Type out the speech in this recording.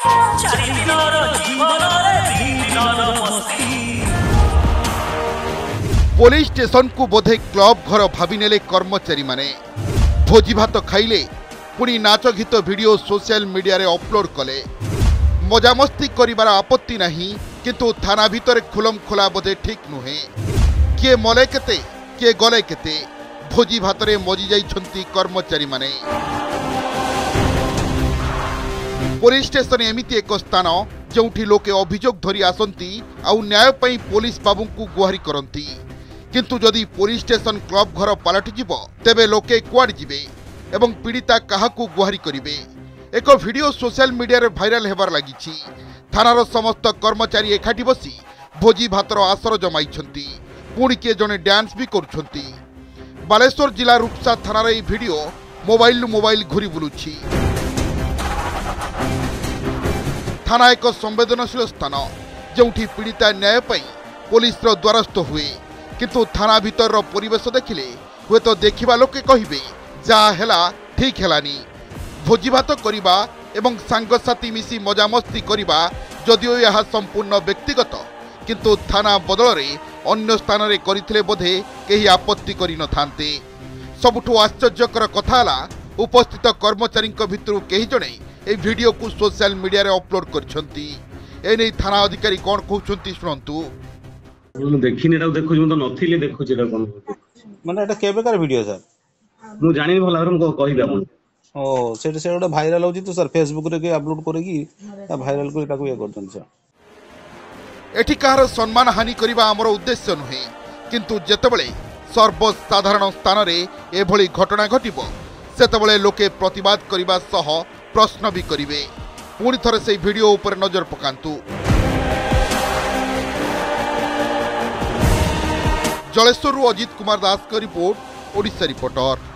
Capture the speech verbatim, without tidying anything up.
Police station को बोधे club घर भावी नेले कर्मचारी माने भोजी भात खाइले पुणी नाच गीत वीडियो सोशल मीडिया रे अपलोड कले। मजामस्ती करिबार आपत्ति नहीं किंतु थाना भितर खुलम खोला बोधे ठीक नुहे। किए मले केते किए गले केते भोजी भात रे मजी जाइछंती कर्मचारी माने। पुलिस स्टेशन एमिति एक स्थान जोठी लोके अभियोग धरी आसंती आउ न्याय पई पुलिस बाबू को गुहारी करंती। किंतु जदि पुलिस स्टेशन क्लब घर पलटि जिवो तेबे लोके कुआड जिवे एवं पीड़िता काहाकू गुहारी करिवे। एक वीडियो सोशल मीडिया रे भाइराल हेबार लागिछि। थानार समस्त कर्मचारी एकाठी बसी भोजी भातर आसर जमाइछंती, पुणी किए जने डांस भी करुछंती। बालेश्वर जिला रूपसा थानार ए वीडियो मोबाइल मोबाइल घुरी बुलुछि। थाना एक संवेदनशील स्थान जोठी पीड़िता न्याय पई पुलिस रो द्वारस्थ हुए। किंतु थाना भीतर परिवेश देखिले हुए तो देखिबा लोके कहिबे जा हेला ठीक हेलानी। भोजी भात करिबा एवं सांगसाथी मिसी मजामस्ती करिबा जदिओ यह संपूर्ण व्यक्तिगत, किंतु थाना बदल रे अन्य स्थान रे करिथिले बोधे केही आपत्ति करि न थांते। सबुठु आश्चर्यकर कथा हला उपस्थित कर्मचारी भितरु केही जणे ए वीडियो को सोशल मीडिया रे अपलोड करछंती। एने थाना अधिकारी कोन कहउछंती सुनंतु। मु देखिने रा देखु जो नथिले देखु जेरा कोन माने एटा केबेकार वीडियो सर मु जानि भला हम कहिबा मन ओ सेट से ओटा भाइराल होजी तो सर फेसबुक रे के अपलोड करेगी ता भाइराल को ताको ये करतन सर। एठी कहार सम्मान हानि करिबा हमर उद्देश्य नुहे, किंतु जेतेबेले सर्वसाधारण स्थान रे एभली घटना घटिबो सेतेबेले लोके प्रतिवाद करिबा सह प्रश्न भी करिवे। पुणी थरे से वीडियो ऊपर नजर पकांतु। जलेश्वर अजित कुमार दास का रिपोर्ट, ओडिशा रिपोर्टर।